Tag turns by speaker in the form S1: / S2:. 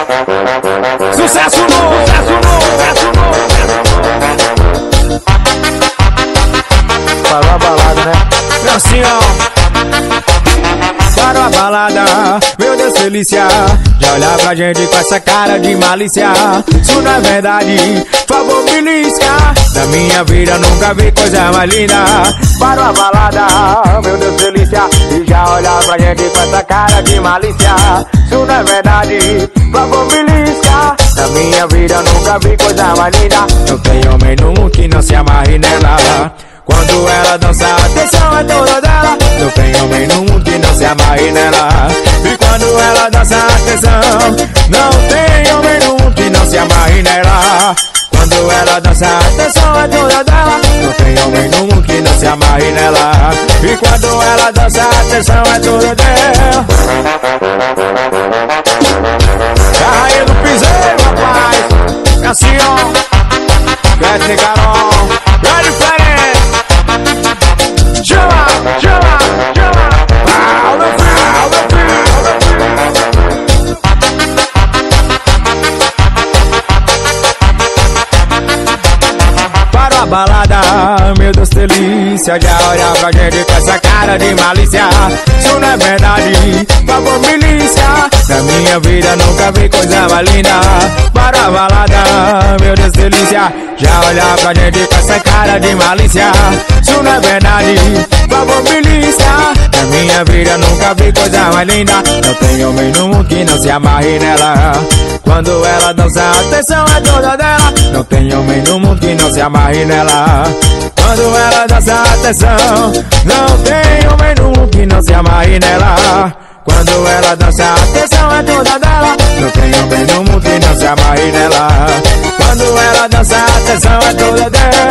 S1: Sucesso novo, sucesso novo, sucesso novo.
S2: Parou a balada, né?
S1: Meu assim, ó. Parou a balada, meu Deus, delícia. Já olhar pra gente com essa cara de malícia. Isso não é verdade, por favor me lisca. Da minha vida nunca vi coisa mais linda.
S2: Parou a balada, meu Deus, delícia. E já olhar pra gente com essa cara de malícia. Isso não é verdade, por favor me lisca. Da minha vida nunca vi coisa mais linda.
S1: Não tem homem no mundo que não se amarre nela. Quando ela dança, a atenção é toda dela. Não tem homem no mundo que não se amarre nela. E quando ela dança, a atenção. Não tem homem no mundo que não se amarre nela. Quando ela dança, a atenção é toda dela. Não tem homem no mundo que não se amarre nela. E quando ela dança, a atenção é toda dela. A rainha do piseiro, rapaz. É assim, ó. Beth Carol, é diferente. Chama, chama, chama. Pau no fio. Parou a balada, meu Deus, delícia. Já olha pra gente com essa cara de malícia. Isso não é verdade, por favor me lisca. Na minha vida nunca vi coisa mais linda. Parou a balada, meu Deus, delícia. Já olha pra gente com essa cara de malícia. Isso não é verdade, por favor me lisca. Na minha vida nunca vi coisa mais linda. Não tem homem no mundo que não se amarre nela. Quando ela dança, a atenção é toda dela. Não tem homem no mundo que não se amarre nela. Quando ela dança, a atenção. Não tem homem no mundo que não se amarre nela. Quando ela dança, a atenção é toda dela. Não tem homem no mundo que não se amarre nela. Quando ela dança, a atenção é toda dela.